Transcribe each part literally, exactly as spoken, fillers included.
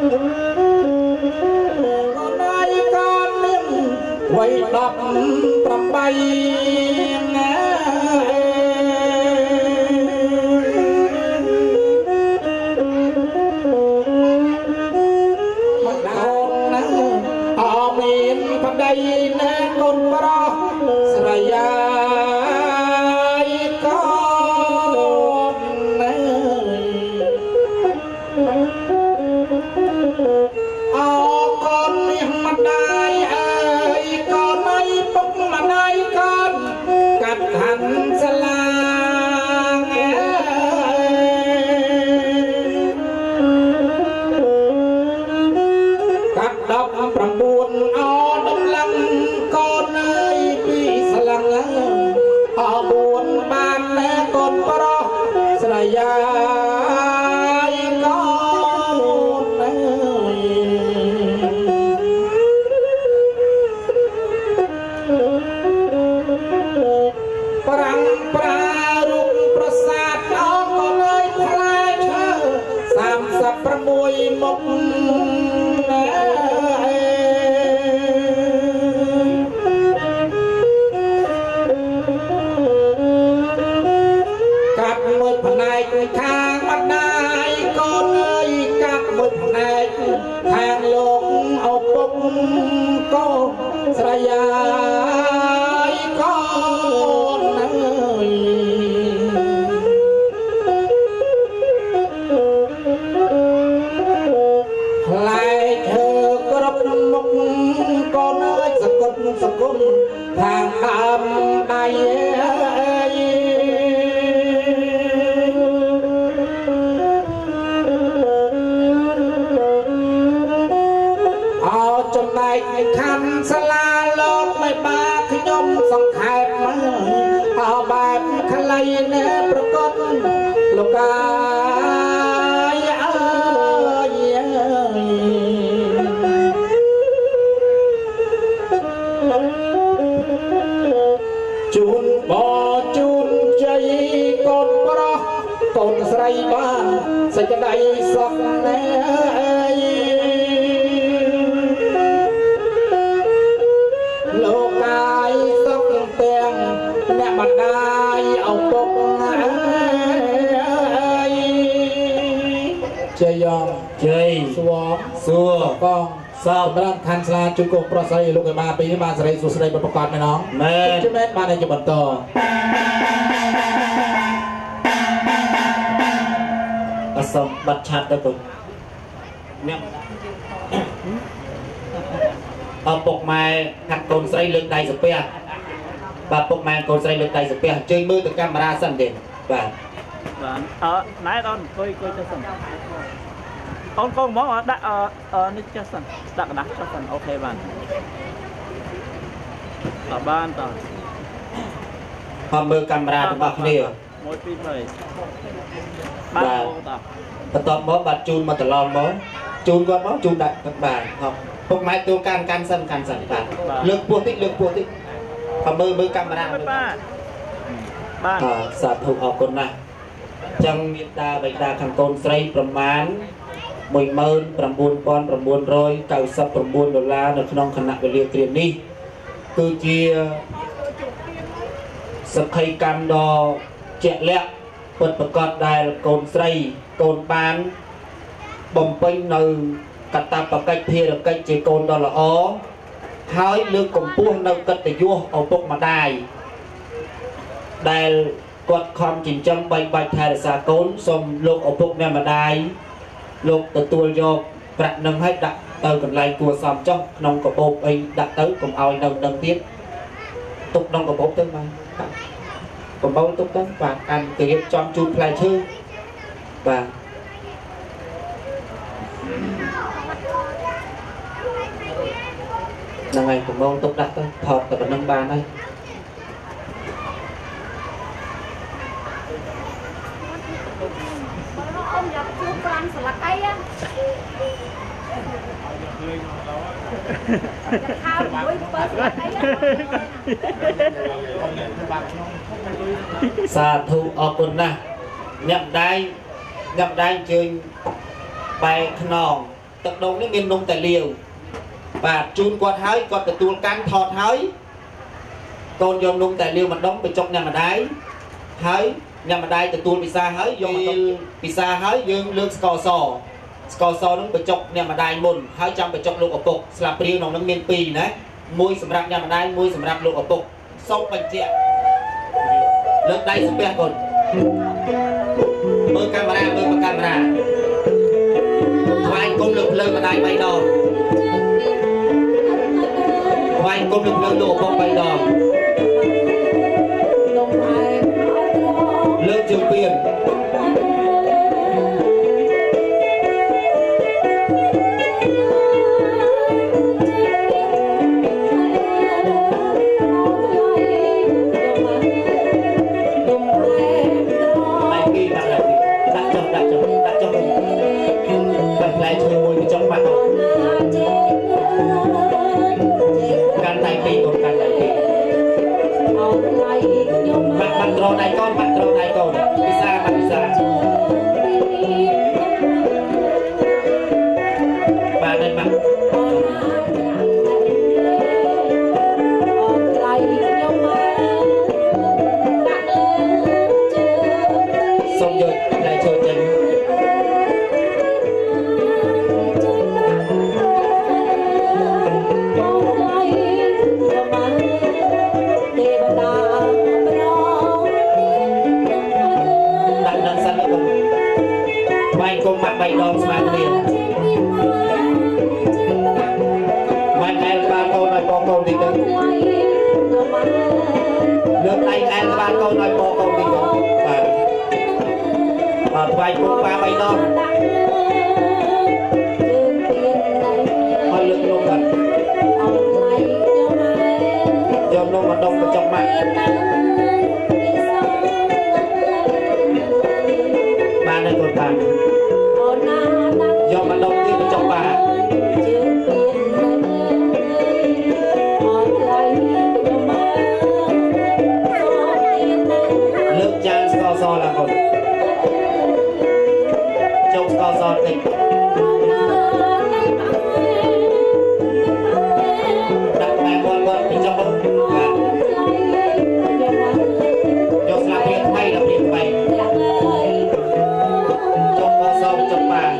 ได้การเลี้ยงไว้ดับปรำใบคันสลาจุกโปรไซลูกมาปีนี้มาสไลสุสไลประกอบไหมน้องแม่จุ๊บแม่มาในจุบันโตอสมบัติชัดได้ปุ๊บเนี่ยเอาปกไม้หักโกนไซเลือกใดสเปียบาปกไม้โกนไซเลือกใดสเปียจึงมือตะการมาราสันเด่นแบบเออไหนตอนคุยคุยจะสั่งcon con món ở đặt ở ở nít cho sẵn đặt đặt cho sẵn ok bạn ở ban tờ hòm mưa camera của bác này mỗi pin rồi ba tờ tọt món bật chun mà tờ lon món chun con món chun đặt các bạn học không máy tôi can can sân can sân bạn lược buộc tích lược buộc tích hòm mưa mưa camera ba sạt thuộc học con này trong miền ta bệnh ta thằng con xâyประมาณมวยเมินประมูลปอนประมูลร้อยเก้าสิบประมูลดอลลาร์ในขนมขณะเวลาเตรียมนี้คือเจียสกัยการดอเจาะเละเปิดประกอบได้โกนไซโกนปานบ่มเป็นในกัตตาปะกัยเพียร์กัยเจโกนดอลลาร์หายเลือกกลมปูนในกัตยัวเอาปกมาได้ได้กดคอมจินจังใบใบไทยสากลสมโลกเอาปกเนี่ยมาได้โลกตัวตัวโยกประนังให้ดักเติมกันไล่ตัวซ้ำจ้องน้องกระโปงเองดักเติมกับเอาเดินเดินtiếp tụcน้องกระโปงเติมมากระโปงtụcเติมvà ăn từ cái trong chun play chơi và là ngàyกระโปงtục đặt thôi thọt từ nâng bàn đây ông nhập chú con sờ lắc ấy á thao mũi bớt sờ lắc ấy á sa thu ở bên này nhậm đai nhậm đai chơi bài khăn ទឹកដូងនេះមាននំតែលាវបាទជូនគាត់ហើយគាត់ទទួលកាន់ថតហើយកូនយកនំតែលាវម្ដងបញ្ចុកញ៉ាំម្ដាយហើយញ៉ាំម្ដាយទទួលពិសាហើយយកមកពិសាហើយយើងលើកស្ករសស្ករសនឹងបញ្ចុកញ៉ាំម្ដាយមុនហើយចាំបញ្ចុកលោកឪពុកស្លាបព្រាវក្នុងនឹងមានពីរណាមួយសម្រាប់ញ៉ាំម្ដាយមួយសម្រាប់លោកឪពុកសូមបញ្ជាក់លើកដៃសំពះកូនមើលកាមេរ៉ាមើលមកកាមេរ៉ាថ្វាយគុំលើកភ្លើងម្ដាយបីដងថ្វាយគុំលើកភ្លើងលោកឪពុកបីដងលើកជើងពៀនដៃកូនបាត់ត្រង់ដៃកូនពិសាបាត់ពិសាបាទដៃបាត់សូមយកដៃចូលចេញគុំបាត់បីដងស្មើគ្នាបាត់អែលបានកូនឲ្យបងកូនទីទៅលើកដៃអែលបានកូនឲ្យបងកូនទីទៅបាទបាទថ្វាយគុំបាបីដងឲ្យលើកនំបាត់យកនំមកដុំបញ្ចុកម៉ាក់បានហើយកូនបានយកមកដុំទៀតបញ្ចុកបាលើកចានស្ករសឡើងកូនចុកស្ករសតិចដាក់តែវល់វល់បញ្ចុកបាទយកស្លាបព្រាថ្មីដល់ព្រាថ្មីចុកស្ករសបញ្ចុកបា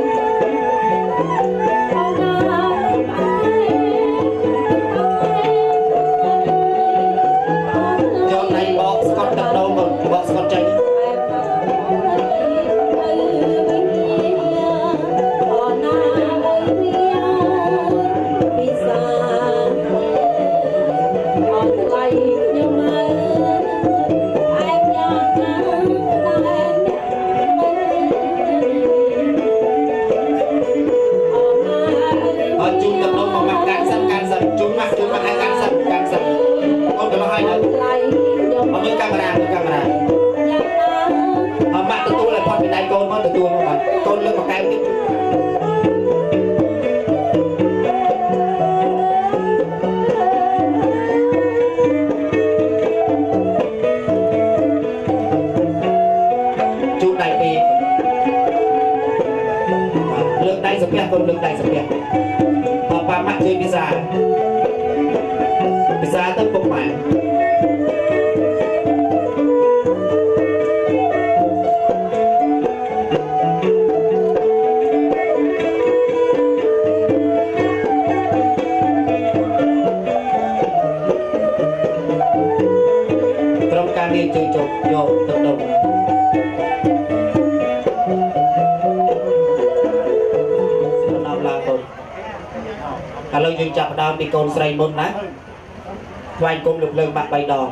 កូនលើកដៃសំពះបបាម៉ាក់ជួយពិសាពិសាទៅពុកម៉ាក់ក្រុមការងារជួយចុះយកទឹកដុំឥឡូវយើងចាប់ដើមពីកូនស្រីមុនណាថ្វាយគុំលើកភ្លើងបាក់បីដង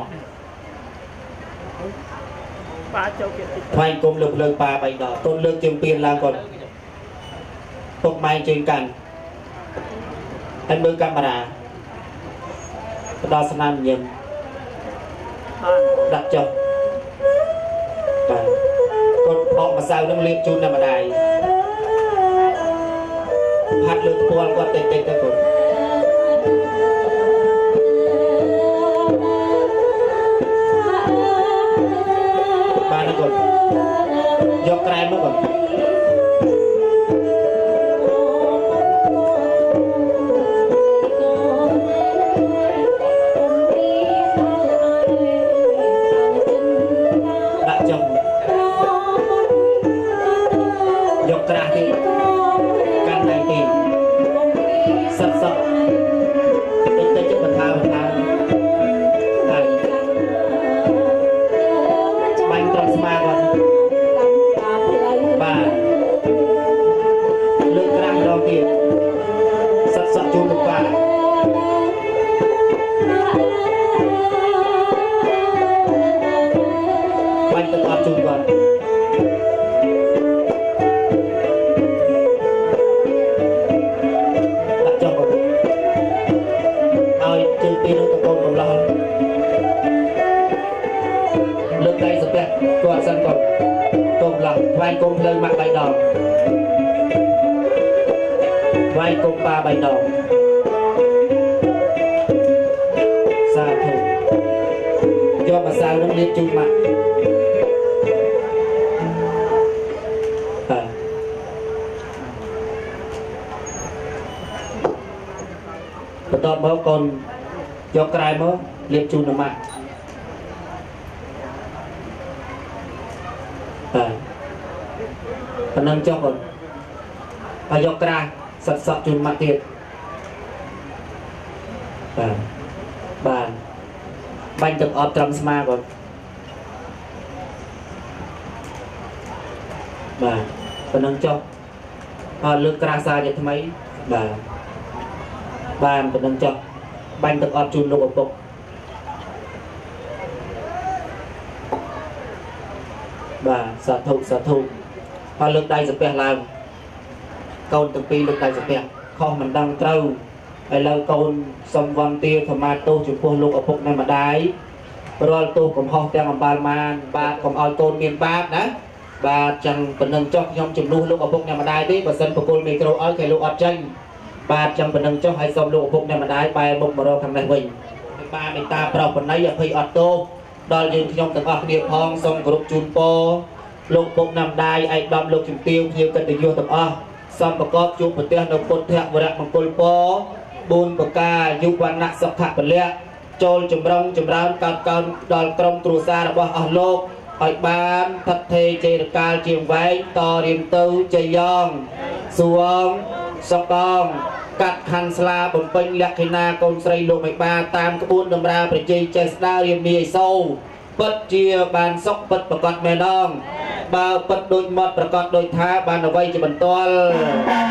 ប៉ាចូលគេតិចថ្វាយគុំលើកភ្លើងប៉ាបីដងកូនលើកជើងពៀនឡើងកូនពុកម៉ែជើងកាន់ហើយមើលកាមេរ៉ាផ្ដល់ស្នាមញញឹមដាក់ចុះបាទកូនបកម្សៅនឹងលាបជូនតែម្ដាយហាត់លើផ្ពាល់គាត់តិចតិចទៅកូនបានទេកូនយកក្រែមមកកូនភ្លើងមកបាយដងវាយកុំប៉ាបាយដងសាធុយកម្សៅនឹងលាបជូនមកបន្ទាប់មកកូនយកក្រែមកលាបជូនទៅមកបាទប៉ុណ្ណឹងចុះកូនហើយយកក្រាស់សត់សក់ជូនមកទៀតបាទបាទបាញ់ទឹកអត់ត្រឹមស្មាកូនបាទប៉ុណ្ណឹងចុះហើយលើកក្រាស់សាជាថ្មីបាទបានប៉ុណ្ណឹងចុះបាញ់ទឹកអត់ជូនលោកឪពុកបាទសាធុសាធុហើយលើកដៃសាពះឡើងកូនទាំងពីរលើកដៃសាពះខុសមិនដឹងត្រូវឥឡូវកូនសំវន្តាធម្មទោសចំពោះលោកឪពុកនិងម្ដាយរាល់ទោសកំហុសទាំងអំបាលមានបាទកុំឲ្យកូនមានបាបណាបាទចឹងប៉ុណ្ណឹងចុះខ្ញុំជំនួសលោកឪពុកនិងម្ដាយទេបើសិនបកគលមីក្រូឲ្យគេលោកអត់ចេញបាទចឹងប៉ុណ្ណឹងចុះឲ្យសូមលោកឪពុកនិងម្ដាយបែរមុខមករកខាងនេះវិញបាទមេត្តាប្រោសបណៃអភ័យអត់ទោសដល់យើងខ្ញុំទាំងអស់គ្នាផងសូមគោរពជូនពរលោកពុកណាំដាយឯកឧត្តមលោកជំទាវភ្ញៀវកិត្តិយសទាំងអស់សំប្រកបជួបប្រទេសនៅពុទ្ធវរៈមង្គលពរបួនប្រការយុវណ្ណៈសុខៈពលៈចូលចម្រុងចម្រើនកើតកើនដល់ក្រុមគ្រួសាររបស់អស់លោកឲ្យបានថិតថេរជេរកាលជាងវែងតរៀងទៅជ័យយ៉ងសួងសុកងកាត់ខណ្ឌស្លាបំពេញលក្ខិណាកូនស្រីលោកមេបាតាមក្បួនតម្រាប្រជ័យចេះស្ដារៀមនាយសូពិតជាបានសុខពិតប្រកបមែនដងបើពិតដូចមាត់ប្រកបដូចថាបានអ្វីជាបន្ទាល់